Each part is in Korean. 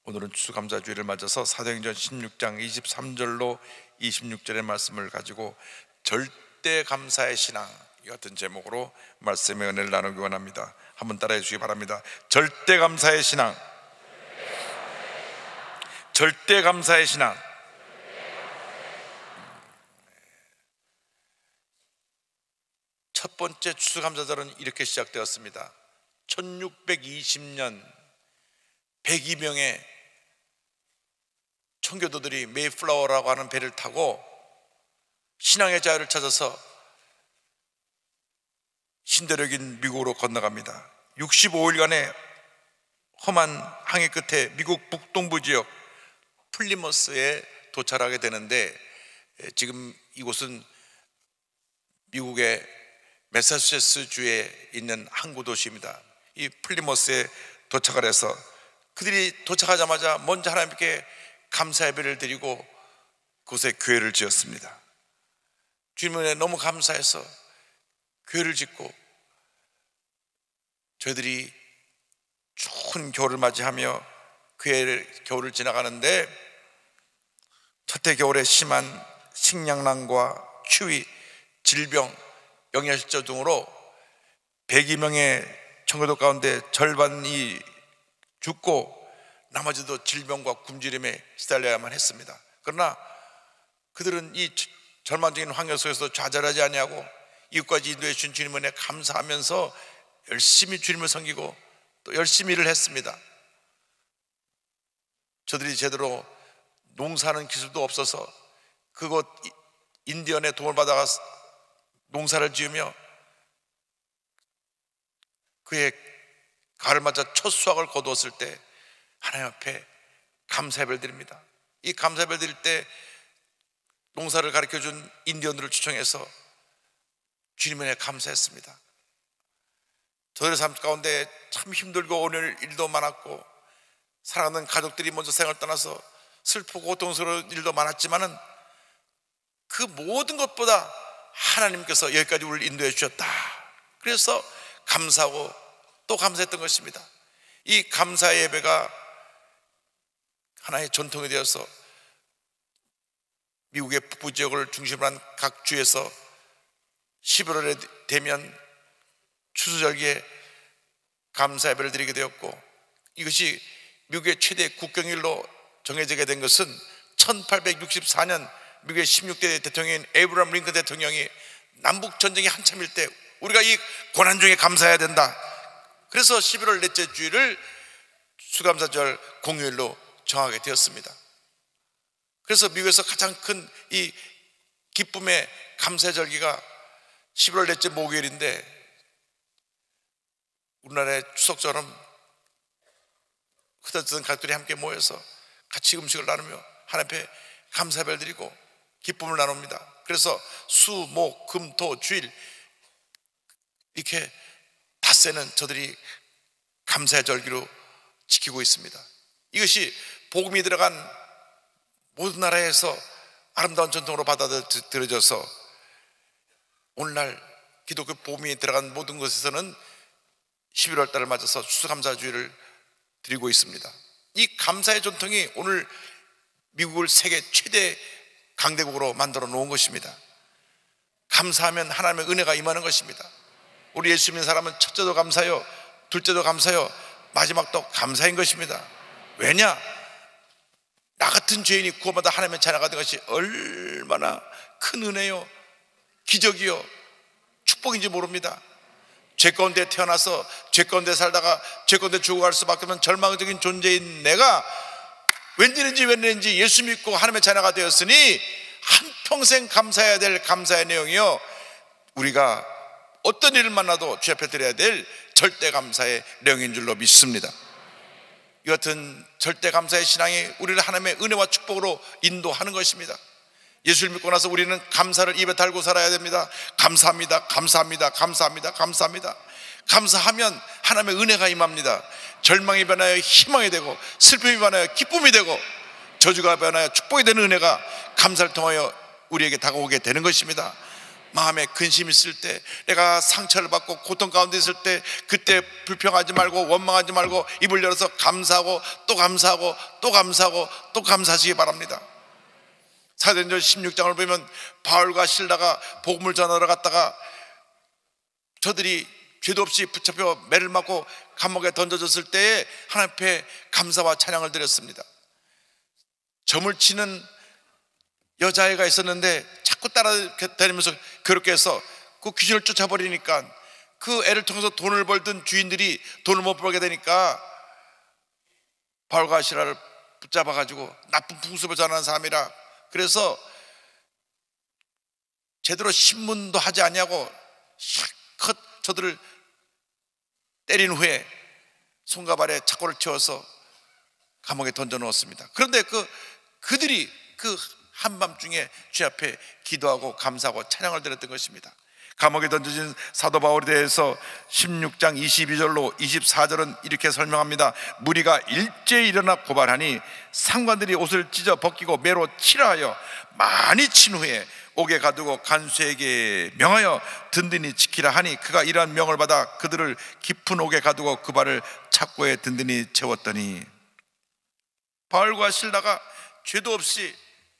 오늘은 추수감사주일을 맞아서 사도행전 16장 23절로 26절의 말씀을 가지고 절대 감사의 신앙, 이 같은 제목으로 말씀의 은혜를 나누기 원합니다. 한번 따라해 주시기 바랍니다. 절대 감사의 신앙, 절대 감사의 신앙. 첫 번째 추수감사절은 이렇게 시작되었습니다. 1620년 102명의 청교도들이 메이플라워라고 하는 배를 타고 신앙의 자유를 찾아서 신대륙인 미국으로 건너갑니다. 65일간의 험한 항해 끝에 미국 북동부 지역 플리머스에 도착하게 되는데, 지금 이곳은 미국의 매사추세츠 주에 있는 항구 도시입니다. 이 플리머스에 도착을 해서 그들이 도착하자마자 먼저 하나님께 감사 예배를 드리고 그곳에 교회를 지었습니다. 주님 은혜에 너무 감사해서 교회를 짓고 저희들이 추운 겨울을 맞이하며 겨울을 지나가는데, 첫해 겨울에 심한 식량난과 추위, 질병, 영양실조 등으로 102명의 청교도 가운데 절반이 죽고 나머지도 질병과 굶주림에 시달려야만 했습니다. 그러나 그들은 이 절망적인 환경 속에서 좌절하지 아니하고 이웃까지 인도해 주신 주님 은혜에 감사하면서 열심히 주님을 섬기고 또 열심히 일을 했습니다. 저들이 제대로 농사하는 기술도 없어서 그곳 인디언의 도움을 받아가 농사를 지으며 그의 가을 맞아 첫 수확을 거두었을 때 하나님 앞에 감사 예배를 드립니다. 이 감사 예배를 드릴 때 농사를 가르쳐준 인디언들을 초청해서 주님의 감사했습니다. 저들의 삶 가운데 참 힘들고 오늘 일도 많았고 사랑하는 가족들이 먼저 생을 떠나서 슬프고 고통스러운 일도 많았지만은 그 모든 것보다 하나님께서 여기까지 우리를 인도해 주셨다. 그래서 감사하고 또 감사했던 것입니다. 이 감사 예배가 하나의 전통이 되어서 미국의 북부 지역을 중심으로 한 각 주에서 11월에 되면 추수절기에 감사 예배를 드리게 되었고, 이것이 미국의 최대 국경일로 정해지게 된 것은 1864년 미국의 16대 대통령인 에이브러함 링컨 대통령이 남북 전쟁이 한참일 때 우리가 이 고난 중에 감사해야 된다. 그래서 11월 넷째 주일을 수감사절 공휴일로 정하게 되었습니다. 그래서 미국에서 가장 큰 이 기쁨의 감사의 절기가 11월 넷째 목요일인데, 우리나라의 추석처럼 흩어졌던 가족들이 함께 모여서 같이 음식을 나누며 하나님 앞에 감사 예배를 드리고 기쁨을 나눕니다. 그래서 수, 목, 금, 토, 주일 이렇게 닷새는 저들이 감사의 절기로 지키고 있습니다. 이것이 복음이 들어간 모든 나라에서 아름다운 전통으로 받아들여져서 오늘날 기독교 복음이 들어간 모든 곳에서는 11월 달을 맞아서 추수감사주일을 드리고 있습니다. 이 감사의 전통이 오늘 미국을 세계 최대 강대국으로 만들어 놓은 것입니다. 감사하면 하나님의 은혜가 임하는 것입니다. 우리 예수 믿는 사람은 첫째도 감사요, 둘째도 감사요, 마지막도 감사인 것입니다. 왜냐? 나 같은 죄인이 구원받아 하나님의 자녀가 된 것이 얼마나 큰 은혜요, 기적이요, 축복인지 모릅니다. 죄 가운데 태어나서 죄 가운데 살다가 죄 가운데 죽어갈 수밖에 없는 절망적인 존재인 내가 웬일인지 예수 믿고 하나님의 자녀가 되었으니 한평생 감사해야 될 감사의 내용이요, 우리가 어떤 일을 만나도 주 앞에 드려야 될 절대 감사의 내용인 줄로 믿습니다. 이 같은 절대 감사의 신앙이 우리를 하나님의 은혜와 축복으로 인도하는 것입니다. 예수를 믿고 나서 우리는 감사를 입에 달고 살아야 됩니다. 감사합니다, 감사합니다, 감사합니다, 감사합니다. 감사하면 하나님의 은혜가 임합니다. 절망이 변하여 희망이 되고, 슬픔이 변하여 기쁨이 되고, 저주가 변하여 축복이 되는 은혜가 감사를 통하여 우리에게 다가오게 되는 것입니다. 마음에 근심이 있을 때, 내가 상처를 받고 고통 가운데 있을 때, 그때 불평하지 말고 원망하지 말고 입을 열어서 감사하고 또 감사하고 또 감사하고 또 감사하시기 바랍니다. 사도행전 16장을 보면 바울과 실라가 복음을 전하러 갔다가 저들이 죄도 없이 붙잡혀 매를 맞고 감옥에 던져졌을 때에 하나님 앞에 감사와 찬양을 드렸습니다. 점을 치는 여자애가 있었는데 자꾸 따라다니면서 그렇게 해서 그 귀신을 쫓아버리니까 그 애를 통해서 돈을 벌던 주인들이 돈을 못 벌게 되니까 바울과 시라를 붙잡아가지고 나쁜 풍습을 전하는 사람이라, 그래서 제대로 신문도 하지 않냐고 실컷 저들을 때린 후에 손과 발에 착고를 채워서 감옥에 던져 넣었습니다. 그런데 그들이 그 한밤중에 주 앞에 기도하고 감사하고 찬양을 드렸던 것입니다. 감옥에 던져진 사도 바울에 대해서 16장 22절로 24절은 이렇게 설명합니다. 무리가 일제히 일어나 고발하니 상관들이 옷을 찢어 벗기고 매로 치라 하여 많이 친 후에 옥에 가두고 간수에게 명하여 든든히 지키라 하니 그가 이러한 명을 받아 그들을 깊은 옥에 가두고 그 발을 착고에 든든히 채웠더니, 바울과 실라가 죄도 없이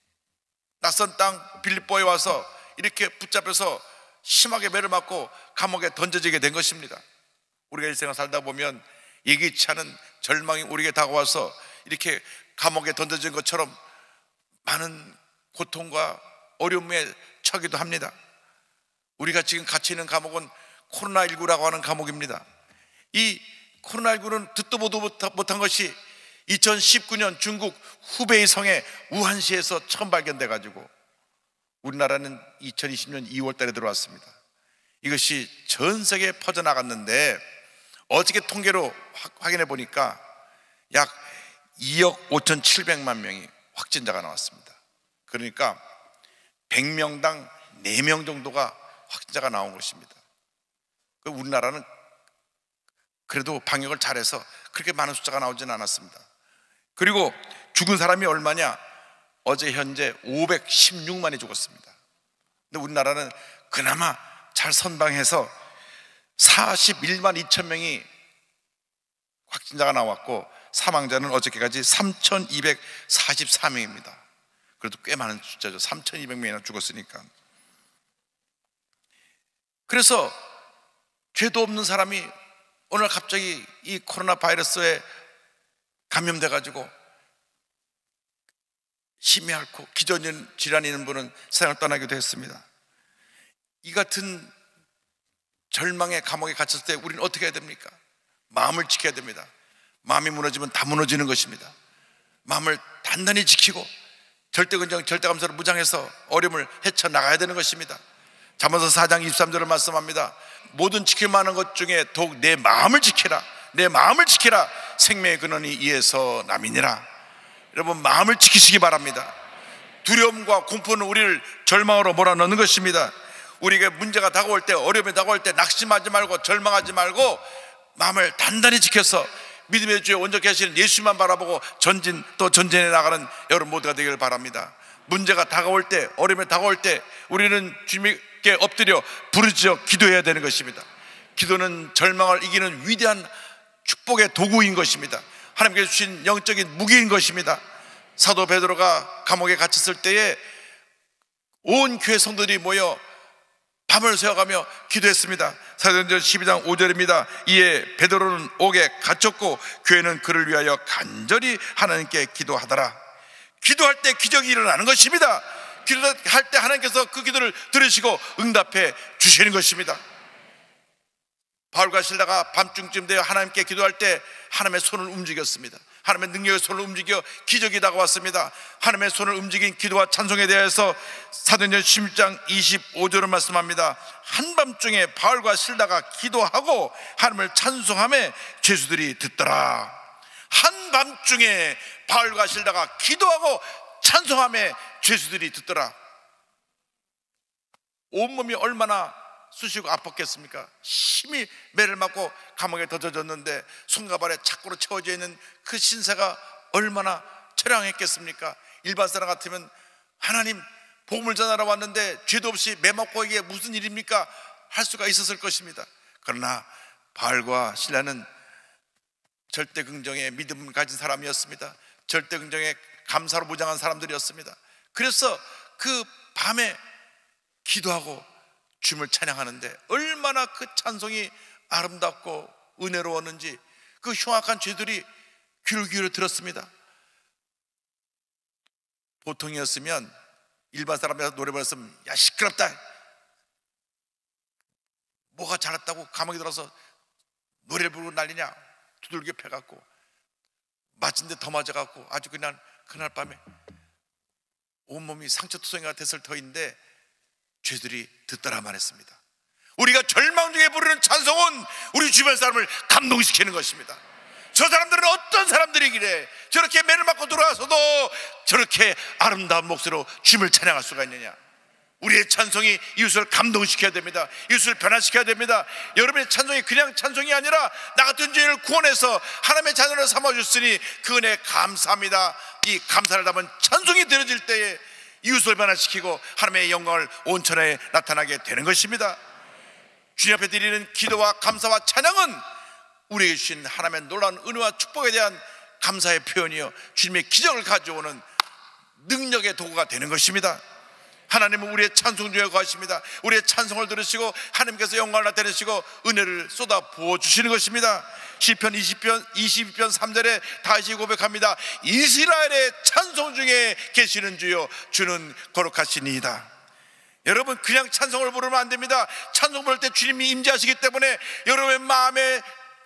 낯선 땅 빌립보에 와서 이렇게 붙잡혀서 심하게 매를 맞고 감옥에 던져지게 된 것입니다. 우리가 일생을 살다 보면 예기치 않은 절망이 우리에게 다가와서 이렇게 감옥에 던져진 것처럼 많은 고통과 어려움에 처하기도 합니다. 우리가 지금 갇혀 있는 감옥은 코로나19라고 하는 감옥입니다. 이 코로나19는 듣도 보도 못한 것이 2019년 중국 후베이 성의 우한시에서 처음 발견돼 가지고 우리나라는 2020년 2월 달에 들어왔습니다. 이것이 전 세계에 퍼져나갔는데 어저께 통계로 확인해 보니까 약 2억 5,700만 명이 확진자가 나왔습니다. 그러니까 100명당 4명 정도가 확진자가 나온 것입니다. 우리나라는 그래도 방역을 잘해서 그렇게 많은 숫자가 나오지는 않았습니다. 그리고 죽은 사람이 얼마냐? 어제 현재 516만이 죽었습니다. 근데 우리나라는 그나마 잘 선방해서 41만 2천 명이 확진자가 나왔고 사망자는 어저께까지 3,244명입니다. 그래도 꽤 많은 숫자죠. 3,200명이나 죽었으니까. 그래서 죄도 없는 사람이 오늘 갑자기 이 코로나 바이러스에 감염돼 가지고 심히 앓고 기저질 질환이 있는 분은 세상을 떠나기도 했습니다. 이 같은 절망의 감옥에 갇혔을 때 우리는 어떻게 해야 됩니까? 마음을 지켜야 됩니다. 마음이 무너지면 다 무너지는 것입니다. 마음을 단단히 지키고 절대근정 절대감사로 무장해서 어려움을 헤쳐나가야 되는 것입니다. 잠언서 4장 23절을 말씀합니다. 모든 지킬 만한 것 중에 더욱 내 마음을 지키라. 내 마음을 지키라. 생명의 근원이 이에서 남이니라. 여러분, 마음을 지키시기 바랍니다. 두려움과 공포는 우리를 절망으로 몰아넣는 것입니다. 우리에게 문제가 다가올 때, 어려움이 다가올 때 낙심하지 말고 절망하지 말고 마음을 단단히 지켜서 믿음의 주에 온전케 하시는 예수만 바라보고 전진해 나가는 여러분 모두가 되기를 바랍니다. 문제가 다가올 때, 어려움이 다가올 때 우리는 주님께 엎드려 부르짖어 기도해야 되는 것입니다. 기도는 절망을 이기는 위대한 축복의 도구인 것입니다. 하나님께서 주신 영적인 무기인 것입니다. 사도 베드로가 감옥에 갇혔을 때에 온 교회 성도들이 모여 밤을 새워가며 기도했습니다. 사도행전 12장 5절입니다. 이에 베드로는 옥에 갇혔고 교회는 그를 위하여 간절히 하나님께 기도하더라. 기도할 때 기적이 일어나는 것입니다. 기도할 때 하나님께서 그 기도를 들으시고 응답해 주시는 것입니다. 바울과 실라가 밤중쯤 되어 하나님께 기도할 때 하나님의 손을 움직였습니다. 하나님의 능력의 손을 움직여 기적이 다가왔습니다. 하나님의 손을 움직인 기도와 찬송에 대해서 사도행전 16장 25절을 말씀합니다. 한밤중에 바울과 실라가 기도하고 하나님을 찬송하며 죄수들이 듣더라. 한밤중에 바울과 실라가 기도하고 찬송하며 죄수들이 듣더라. 온몸이 얼마나 쑤시고 아팠겠습니까? 심히 매를 맞고 감옥에 던져졌는데 손과 발에 착고로 채워져 있는 그 신세가 얼마나 처량했겠습니까? 일반 사람 같으면 하나님 복음을 전하러 왔는데 죄도 없이 매 맞고 이게 무슨 일입니까? 할 수가 있었을 것입니다. 그러나 바알과 실라는 절대 긍정의 믿음을 가진 사람이었습니다. 절대 긍정의 감사로 무장한 사람들이었습니다. 그래서 그 밤에 기도하고 주님을 찬양하는데 얼마나 그 찬송이 아름답고 은혜로웠는지 그 흉악한 죄들이 귀를 기울여 들었습니다. 보통이었으면 일반 사람이라서 노래 불렀으면 야 시끄럽다, 뭐가 잘났다고 감옥에 들어서 노래를 부르고 난리냐, 두들겨 패갖고 맞은 데 더 맞아갖고 아주 그냥 그날 밤에 온몸이 상처투성이가 됐을 터인데 죄들이 듣더라만 했습니다. 우리가 절망 중에 부르는 찬송은 우리 주변 사람을 감동시키는 것입니다. 저 사람들은 어떤 사람들이길래 저렇게 매를 맞고 돌아와서도 저렇게 아름다운 목소리로 주님을 찬양할 수가 있느냐. 우리의 찬송이 이웃을 감동시켜야 됩니다. 이웃을 변화시켜야 됩니다. 여러분의 찬송이 그냥 찬송이 아니라 나 같은 죄인을 구원해서 하나님의 자녀로 삼아주셨으니 그 은혜에 감사합니다. 이 감사를 담은 찬송이 들어질 때에 이웃을 변화시키고 하나님의 영광을 온 천하에 나타나게 되는 것입니다. 주님 앞에 드리는 기도와 감사와 찬양은 우리에게 주신 하나님의 놀라운 은혜와 축복에 대한 감사의 표현이요, 주님의 기적을 가져오는 능력의 도구가 되는 것입니다. 하나님은 우리의 찬송 중에 거하십니다. 우리의 찬송을 들으시고 하나님께서 영광을 나타내시고 은혜를 쏟아 부어주시는 것입니다. 시편 22편 3절에 다시 고백합니다. 이스라엘의 찬송 중에 계시는 주여 주는 거룩하시니이다. 여러분, 그냥 찬송을 부르면 안 됩니다. 찬송 부를 때 주님이 임재하시기 때문에 여러분의 마음의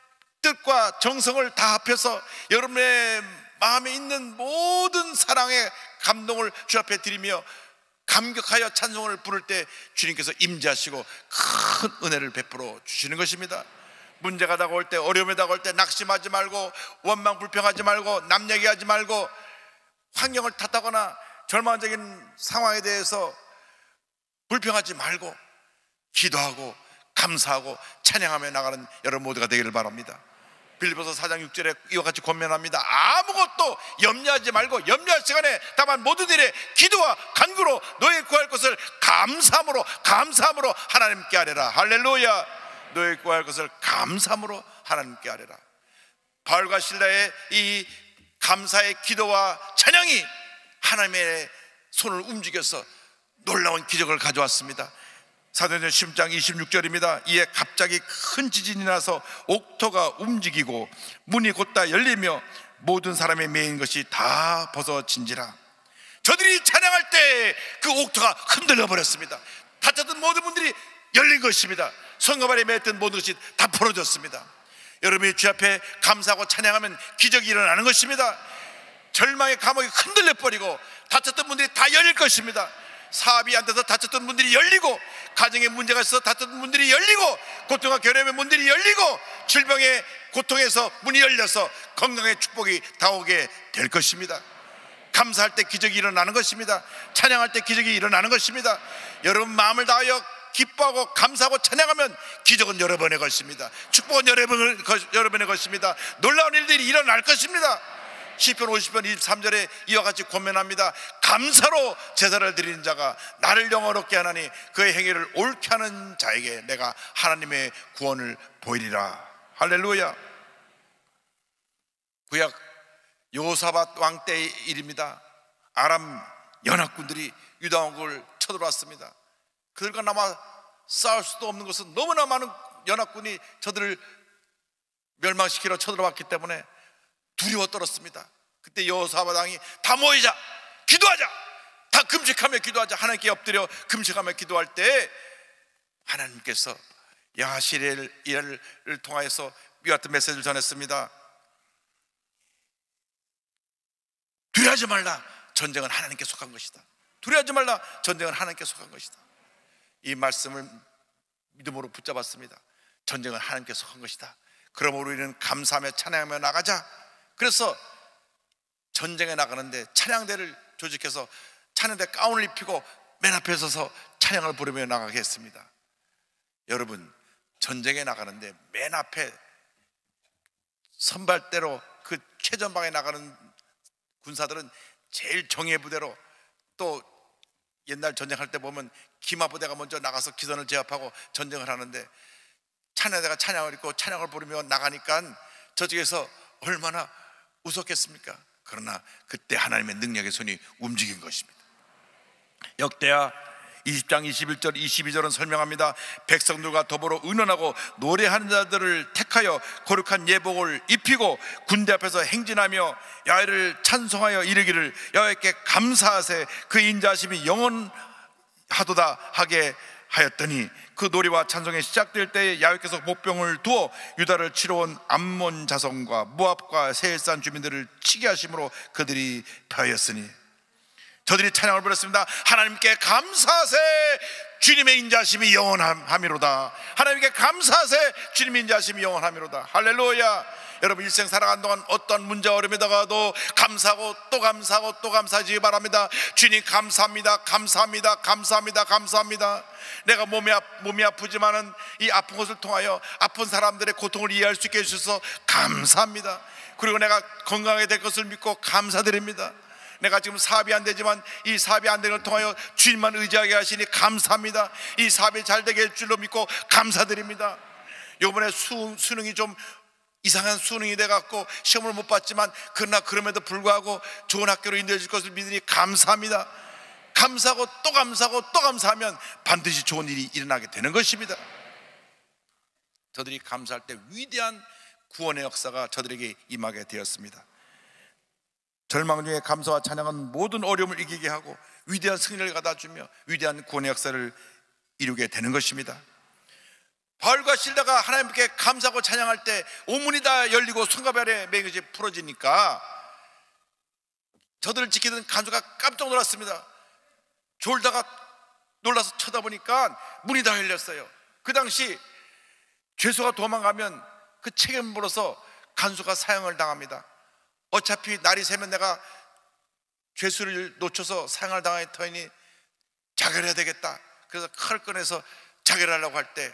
뜻과 정성을 다 합해서 여러분의 마음에 있는 모든 사랑의 감동을 주 앞에 드리며 감격하여 찬송을 부를 때 주님께서 임재하시고 큰 은혜를 베풀어 주시는 것입니다. 문제가 다가올 때, 어려움이 다가올 때 낙심하지 말고 원망 불평하지 말고 남 얘기하지 말고 환경을 탓하거나 절망적인 상황에 대해서 불평하지 말고 기도하고 감사하고 찬양하며 나가는 여러분 모두가 되기를 바랍니다. 빌립보서 4장 6절에 이와 같이 권면합니다. 아무것도 염려하지 말고 염려할 시간에 다만 모든 일에 기도와 간구로 너희 구할 것을 감사함으로 하나님께 아뢰라. 할렐루야. 너희 구할 것을 감사함으로 하나님께 아뢰라. 바울과 실라의 이 감사의 기도와 찬양이 하나님의 손을 움직여서 놀라운 기적을 가져왔습니다. 사도행전 10장 26절입니다. 이에 갑자기 큰 지진이 나서 옥토가 움직이고 문이 곧다 열리며 모든 사람의 매인 것이 다 벗어진지라. 저들이 찬양할 때 그 옥토가 흔들려 버렸습니다. 다쳤던 모든 문들이 열린 것입니다. 성가발에 매였던 모든 것이 다 풀어졌습니다. 여러분이 주 앞에 감사하고 찬양하면 기적이 일어나는 것입니다. 절망의 감옥이 흔들려 버리고 다쳤던 문들이 다 열릴 것입니다. 사업이 안 돼서 다쳤던 문들이 열리고, 가정에 문제가 있어서 다쳤던 문들이 열리고, 고통과 결함의 문들이 열리고, 질병의 고통에서 문이 열려서 건강의 축복이 다오게 될 것입니다. 감사할 때 기적이 일어나는 것입니다. 찬양할 때 기적이 일어나는 것입니다. 여러분 마음을 다하여 기뻐하고 감사하고 찬양하면 기적은 여러분의 것입니다. 축복은 여러분의 것입니다. 놀라운 일들이 일어날 것입니다. 시편 50편 23절에 이와 같이 권면합니다. 감사로 제사를 드리는 자가 나를 영화롭게 하나니 그의 행위를 옳게 하는 자에게 내가 하나님의 구원을 보이리라. 할렐루야. 구약 여호사밧 왕 때의 일입니다. 아람 연합군들이 유다 왕국을 쳐들어왔습니다. 그들과 남아 싸울 수도 없는 것은 너무나 많은 연합군이 저들을 멸망시키러 쳐들어왔기 때문에 두려워 떨었습니다. 그때 여호사밧 왕이 다 모이자, 기도하자, 다 금식하며 기도하자, 하나님께 엎드려 금식하며 기도할 때 하나님께서 야하시엘을 통하여서 이 같은 메시지를 전했습니다. 두려워하지 말라, 전쟁은 하나님께 속한 것이다. 두려워하지 말라, 전쟁은 하나님께 속한 것이다. 이 말씀을 믿음으로 붙잡았습니다. 전쟁은 하나님께 속한 것이다. 그러므로 우리는 감사하며 찬양하며 나가자. 그래서 전쟁에 나가는데 찬양대를 조직해서 찬양대 가운을 입히고 맨 앞에 서서 찬양을 부르며 나가게 했습니다. 여러분, 전쟁에 나가는데 맨 앞에 선발대로 그 최전방에 나가는 군사들은 제일 정예 부대로 또 옛날 전쟁할 때 보면 기마부대가 먼저 나가서 기선을 제압하고 전쟁을 하는데 찬양대가 찬양을 읽고 찬양을 부르며 나가니까 저쪽에서 얼마나 웃었겠습니까? 그러나 그때 하나님의 능력의 손이 움직인 것입니다. 역대하 20장 21절 22절은 설명합니다. 백성들과 더불어 의논하고 노래하는 자들을 택하여 거룩한 예복을 입히고 군대 앞에서 행진하며 야훼를 찬송하여 이르기를 여호와께 감사하세 그 인자하심이 영원하도다 하게 하였더니 그 노래와 찬송이 시작될 때에 야훼께서 목병을 두어 유다를 치러온 암몬 자손과 모압과 세일산 주민들을 치게 하심으로 그들이 패하였으니 저들이 찬양을 부렸습니다. 하나님께 감사하세 주님의 인자하심이 영원함이로다. 하나님께 감사하세 주님의 인자하심이 영원함이로다. 할렐루야. 여러분 일생 살아가는 동안 어떤 문제와 어려움이 다가도 감사하고 또 감사하고 또 감사하시기 바랍니다. 주님 감사합니다. 감사합니다. 감사합니다. 감사합니다. 내가 몸이 아프지만은 이 아픈 것을 통하여 아픈 사람들의 고통을 이해할 수 있게 해주셔서 감사합니다. 그리고 내가 건강하게 될 것을 믿고 감사드립니다. 내가 지금 사업이 안 되지만 이 사업이 안 되는 걸 통하여 주님만 의지하게 하시니 감사합니다. 이 사업이 잘 되게 할 줄로 믿고 감사드립니다. 이번에 수능이 좀 이상한 수능이 돼갖고 시험을 못 봤지만 그러나 그럼에도 불구하고 좋은 학교로 인도해 줄 것을 믿으니 감사합니다. 감사하고 또 감사하고 또 감사하면 반드시 좋은 일이 일어나게 되는 것입니다. 저들이 감사할 때 위대한 구원의 역사가 저들에게 임하게 되었습니다. 절망 중에 감사와 찬양은 모든 어려움을 이기게 하고 위대한 승리를 가다주며 위대한 구원의 역사를 이루게 되는 것입니다. 바울과 실라가 하나님께 감사하고 찬양할 때 온문이 다 열리고 손가발의 매개지 풀어지니까 저들을 지키던 간수가 깜짝 놀랐습니다. 졸다가 놀라서 쳐다보니까 문이 다 열렸어요. 그 당시 죄수가 도망가면 그 책임으로서 간수가 사형을 당합니다. 어차피 날이 새면 내가 죄수를 놓쳐서 사형을 당할 터이니 자결해야 되겠다. 그래서 칼을 꺼내서 자결하려고 할 때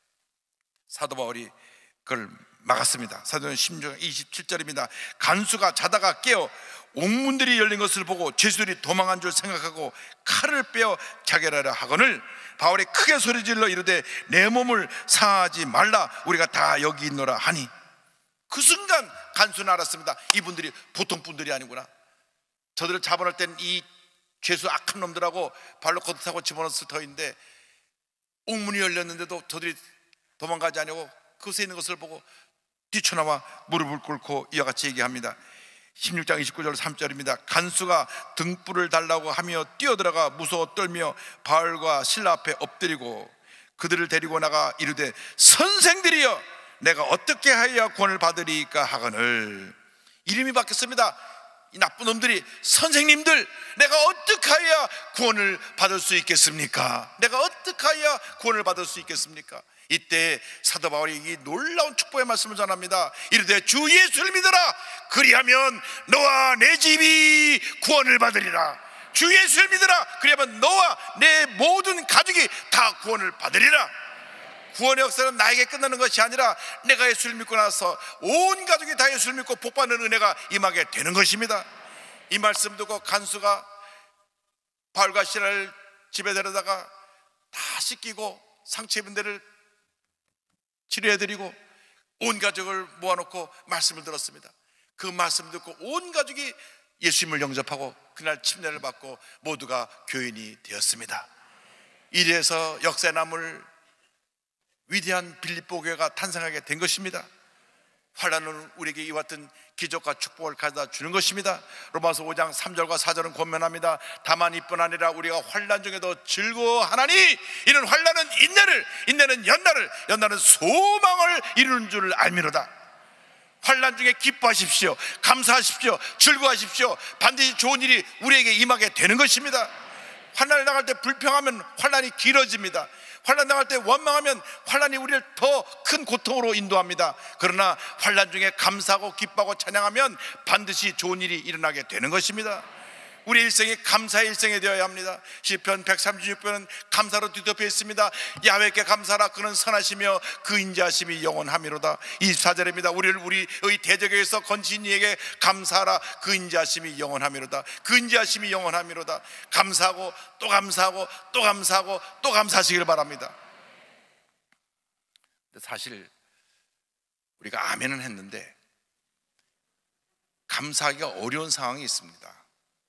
사도 바울이 그걸 막았습니다. 사도행 16장 27절입니다. 간수가 자다가 깨어 옥문들이 열린 것을 보고 죄수들이 도망한 줄 생각하고 칼을 빼어 자결하려 하거늘 바울이 크게 소리질러 이르되 내 몸을 상하지 말라 우리가 다 여기 있노라 하니 그 순간 간수는 알았습니다. 이분들이 보통 분들이 아니구나. 저들을 잡아낼 땐 이 죄수 악한 놈들하고 발로 걷어타고 집어넣었을 터인데 옥문이 열렸는데도 저들이 도망가지 않냐고 그것에 있는 것을 보고 뛰쳐나와 무릎을 꿇고 이와 같이 얘기합니다. 16장 29절 3절입니다. 간수가 등불을 달라고 하며 뛰어들어가 무서워 떨며 바울과 실라 앞에 엎드리고 그들을 데리고 나가 이르되 선생들이여 내가 어떻게 하여야 구원을 받으리까 하거늘 이름이 바뀌었습니다. 이 나쁜 놈들이 선생님들 내가 어떻게 하여야 구원을 받을 수 있겠습니까? 내가 어떻게 하여야 구원을 받을 수 있겠습니까? 이때 사도 바울이 이 놀라운 축복의 말씀을 전합니다. 이르되 주 예수를 믿어라 그리하면 너와 내 집이 구원을 받으리라. 주 예수를 믿어라 그리하면 너와 내 모든 가족이 다 구원을 받으리라. 구원의 역사는 나에게 끝나는 것이 아니라 내가 예수를 믿고 나서 온 가족이 다 예수를 믿고 복받는 은혜가 임하게 되는 것입니다. 이 말씀 듣고 간수가 바울과 실라를 집에 데려다가 다 씻기고 상처 입은 데를 치료해드리고 온 가족을 모아놓고 말씀을 들었습니다. 그 말씀 듣고 온 가족이 예수님을 영접하고 그날 침례를 받고 모두가 교인이 되었습니다. 이래서 역사에 남을 위대한 빌립보 교회가 탄생하게 된 것입니다. 환난은 우리에게 이와 같은 기적과 축복을 가져다 주는 것입니다. 로마서 5장 3절과 4절은 권면합니다. 다만 이뿐 아니라 우리가 환난 중에도 즐거워하나니 이는 환난은 인내를, 인내는 연나를, 연나는 소망을 이루는 줄 알미로다. 환난 중에 기뻐하십시오. 감사하십시오. 즐거워하십시오. 반드시 좋은 일이 우리에게 임하게 되는 것입니다. 환난을 당할 때 불평하면 환난이 길어집니다. 환난 당할 때 원망하면 환난이 우리를 더 큰 고통으로 인도합니다. 그러나 환난 중에 감사하고 기뻐하고 찬양하면 반드시 좋은 일이 일어나게 되는 것입니다. 우리 일생이 감사의 일생이 되어야 합니다. 시편 136편은 감사로 뒤덮여 있습니다. 야훼께 감사하라, 그는 선하시며 그 인자하심이 영원하미로다. 24절입니다. 우리의 대적에서 건진 이에게 감사하라, 그 인자하심이 영원하미로다. 그 인자하심이 영원하미로다. 감사하고 또 감사하고 또 감사하고 또 감사하시길 바랍니다. 사실 우리가 아멘은 했는데 감사하기가 어려운 상황이 있습니다.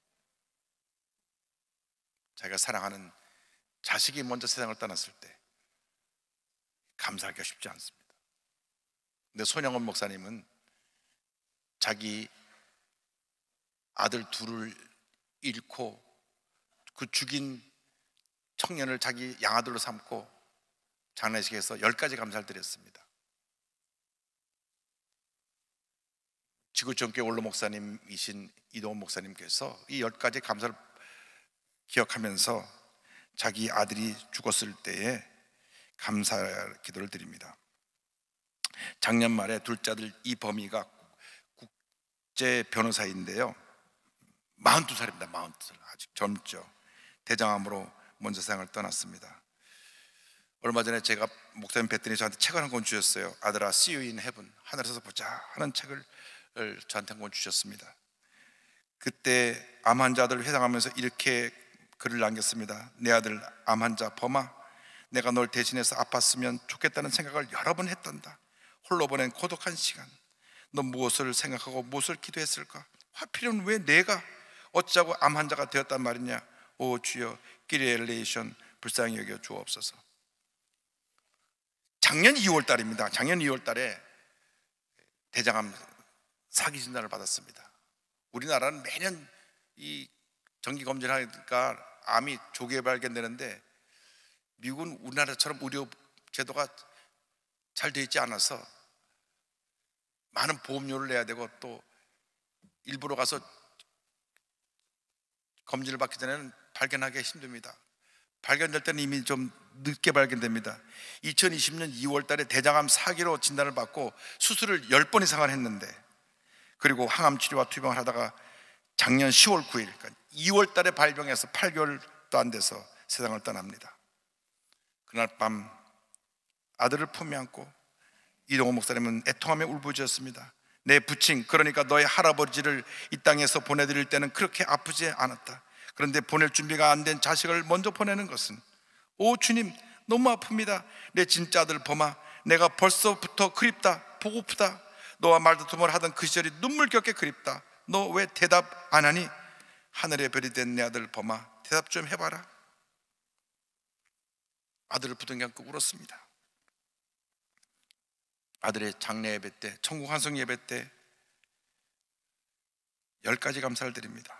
자기가 사랑하는 자식이 먼저 세상을 떠났을 때 감사하기가 쉽지 않습니다. 근데 손영원 목사님은 자기 아들 둘을 잃고 그 죽인 청년을 자기 양아들로 삼고 장례식에서 10가지 감사를 드렸습니다. 지구촌교회 원로 목사님이신 이동원 목사님께서 이 10가지 감사를 기억하면서 자기 아들이 죽었을 때에 감사 기도를 드립니다. 작년 말에 둘째 아들 이범희가 국제 변호사인데요, 42살입니다. 42살, 아직 젊죠. 대장암으로 먼저 세상을 떠났습니다. 얼마 전에 제가 목사님 뵀더니 저한테 책을 한 권 주셨어요. 아들아, See you in heaven, 하늘에서 보자 하는 책을 저한테 한 권 주셨습니다. 그때 암 환자들을 회상하면서 이렇게 글을 남겼습니다. 내 아들 암 환자 범아, 내가 널 대신해서 아팠으면 좋겠다는 생각을 여러 번 했단다. 홀로 보낸 고독한 시간, 너 무엇을 생각하고 무엇을 기도했을까? 하필이면 왜 내가 어찌하고 암 환자가 되었단 말이냐? 오 주여, 끼리의 릴레이션 불쌍히 여겨 주옵소서. 작년 2월 달입니다. 작년 2월 달에 대장암 사기 진단을 받았습니다. 우리나라는 매년 이 정기 검진을 하니까 암이 조기에 발견되는데 미국은 우리나라처럼 의료 제도가 잘 되어 있지 않아서 많은 보험료를 내야 되고, 또 일부러 가서 검진을 받기 전에는 발견하기가 힘듭니다. 발견될 때는 이미 좀 늦게 발견됩니다. 2020년 2월 달에 대장암 4기로 진단을 받고 수술을 10번 이상을 했는데, 그리고 항암 치료와 투병을 하다가 작년 10월 9일, 그러니까 2월 달에 발병해서 8개월도 안 돼서 세상을 떠납니다. 그날 밤 아들을 품에 안고 이동호 목사님은 애통하며 울부짖었습니다. 내 부친, 그러니까 너의 할아버지를 이 땅에서 보내드릴 때는 그렇게 아프지 않았다. 그런데 보낼 준비가 안 된 자식을 먼저 보내는 것은, 오 주님, 너무 아픕니다. 내 진짜 아들 범아, 내가 벌써부터 그립다, 보고프다. 너와 말다툼을 하던 그 시절이 눈물겹게 그립다. 너 왜 대답 안 하니? 하늘의 별이 된 내 아들 범아, 대답 좀 해봐라. 아들을 부둥켜 안고 울었습니다. 아들의 장례 예배 때, 천국 환송 예배 때 10가지 감사를 드립니다.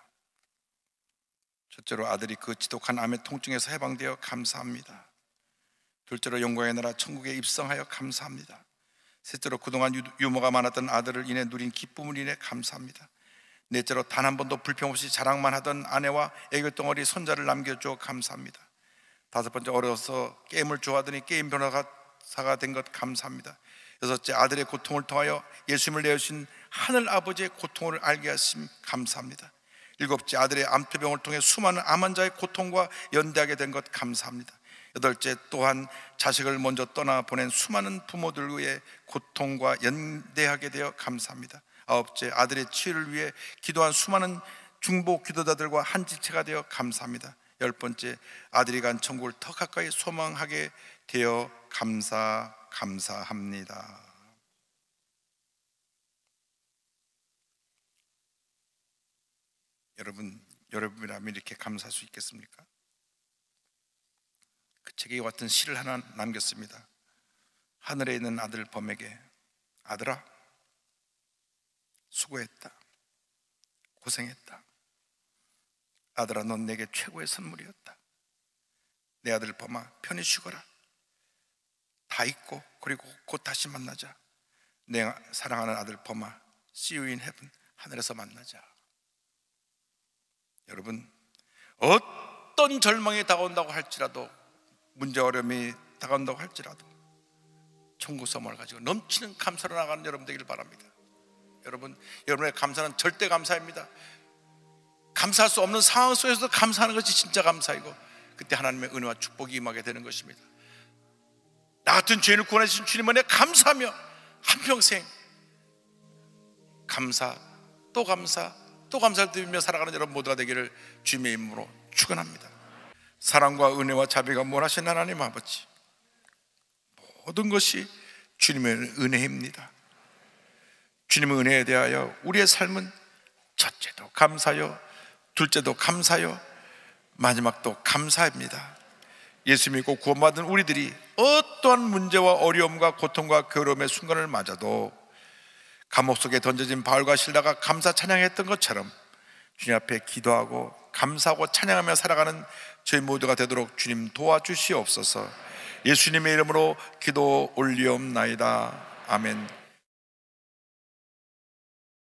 첫째로 아들이 그 지독한 암의 통증에서 해방되어 감사합니다. 둘째로 영광의 나라 천국에 입성하여 감사합니다. 셋째로 그동안 유머가 많았던 아들을 인해 누린 기쁨을 인해 감사합니다. 넷째로 단 한 번도 불평 없이 자랑만 하던 아내와 애교덩어리 손자를 남겨줘 감사합니다. 다섯 번째, 어려서 게임을 좋아하더니 게임 변호사가 된 것 감사합니다. 여섯째, 아들의 고통을 통하여 예수님을 내어주신 하늘 아버지의 고통을 알게 하심 감사합니다. 일곱째, 아들의 암투병을 통해 수많은 암 환자의 고통과 연대하게 된 것 감사합니다. 여덟째, 또한 자식을 먼저 떠나보낸 수많은 부모들의 고통과 연대하게 되어 감사합니다. 아홉째, 아들의 치유를 위해 기도한 수많은 중보 기도자들과 한 지체가 되어 감사합니다. 열 번째, 아들이 간 천국을 더 가까이 소망하게 되어 감사합니다. 여러분이라면 이렇게 감사할 수 있겠습니까? 그 책에 같은 시를 하나 남겼습니다. 하늘에 있는 아들 범에게, 아들아, 수고했다, 고생했다. 아들아, 넌 내게 최고의 선물이었다. 내 아들 범아, 편히 쉬거라. 다 잊고 그리고 곧 다시 만나자. 내 사랑하는 아들 범아, See you in heaven, 하늘에서 만나자. 여러분, 어떤 절망이 다가온다고 할지라도, 문제 어려움이 다가온다고 할지라도 천국 선물을 가지고 넘치는 감사로 나가는 여러분 되기를 바랍니다. 여러분, 여러분의 감사는 절대 감사입니다. 감사할 수 없는 상황 속에서도 감사하는 것이 진짜 감사이고, 그때 하나님의 은혜와 축복이 임하게 되는 것입니다. 나 같은 죄인을 구원하신 주님 은혜 감사하며 한평생 감사 또 감사 또 감사를 드리며 살아가는 여러분 모두가 되기를 주님의 이름으로 축원합니다. 사랑과 은혜와 자비가 몰아신 하나님 아버지, 모든 것이 주님의 은혜입니다. 주님의 은혜에 대하여 우리의 삶은 첫째도 감사요, 둘째도 감사요, 마지막도 감사입니다. 예수 믿고 구원받은 우리들이 어떠한 문제와 어려움과 고통과 괴로움의 순간을 맞아도 감옥 속에 던져진 바울과 실라가 감사 찬양했던 것처럼 주님 앞에 기도하고 감사하고 찬양하며 살아가는 저희 모두가 되도록 주님 도와주시옵소서. 예수님의 이름으로 기도 올리옵나이다. 아멘.